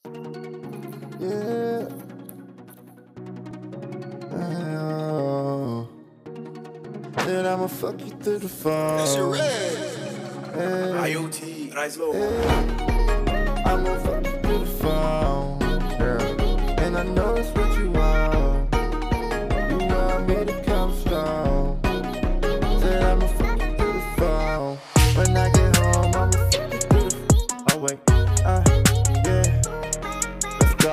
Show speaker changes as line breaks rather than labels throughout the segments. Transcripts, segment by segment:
Yeah. Oh. Then I'ma fuck you through the phone.
That's your red.
Hey.
IoT, Rizlo.
Hey. I'ma fuck you through the phone, girl. And I know it's what you want. You want me to come strong. Then I'ma fuck you through the phone. When I get home, I'ma fuck you through the. Oh wait, yeah. Let's go.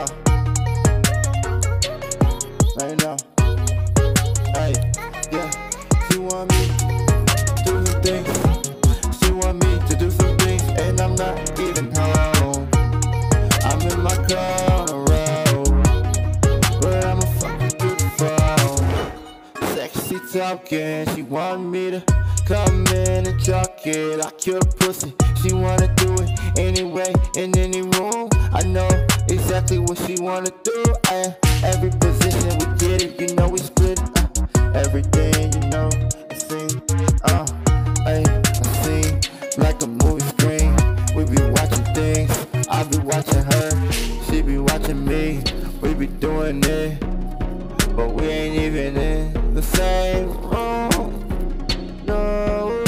Right now. Hey, yeah. She want me to do some things. She want me to do some things, and I'm not even home. I'm in my car on the road, but I'ma fuck you through the phone. Sexy talking, she want me to come in and talk it. I kill pussy, she wanna do it anyway, in any room. I know exactly what she wanna do. Every position we get it, you know we split it. Everything, you know, I see, I see like a movie screen. We be watching things, I be watching her, she be watching me. We be doing it, but we ain't even in the same room. No,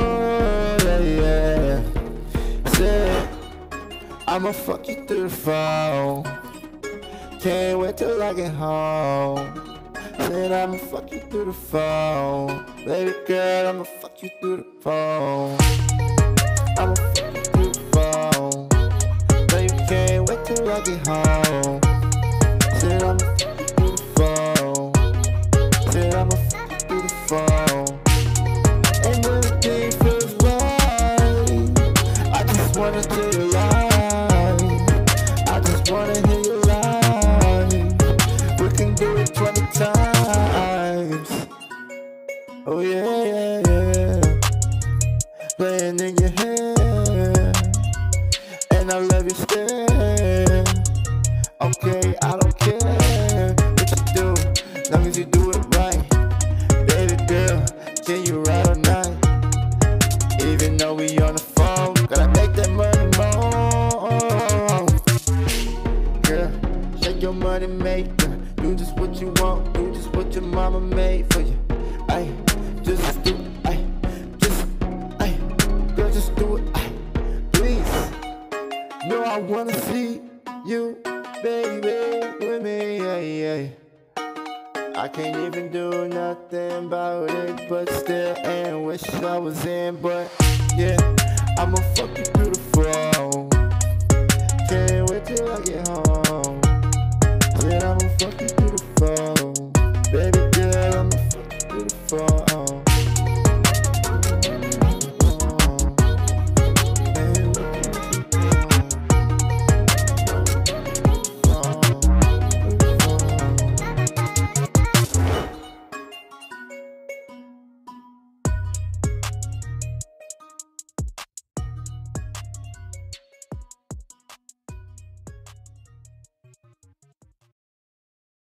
yeah. Said I'ma fuck you through the phone. Can't wait till I get home. Said I'ma fuck you through the phone. Baby girl, I'ma fuck you through the phone. I'ma fuck you through the phone. Baby, can't wait till I get home. Said I'ma fuck you through the phone. Said I'ma fuck you through the phone. And everything feels right. I just wanna tell you lie. I just wanna hear you lie. We can do it 20 times. Oh yeah, yeah, yeah. Playing in your head, and I love you still. Okay, I don't care what you do, long as you do it right. Baby girl, can you ride all night? Even though we on the phone, gotta make that money more. Girl, shake your money maker. Do just what you want, do just what your mama made for you. Ay, just do, ay, just, ay, girl, just do it, ay, please. No, I wanna see you, baby, with me, ay, ay. I can't even do nothing about it, but still, and wish I was in, but yeah, I'ma fuck you through the phone.